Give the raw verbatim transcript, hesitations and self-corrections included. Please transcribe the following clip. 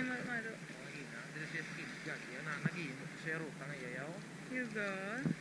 Maru. Oh, ina, dili siya skis gag. Yan na nagi mo sero tanga yayaw. You go.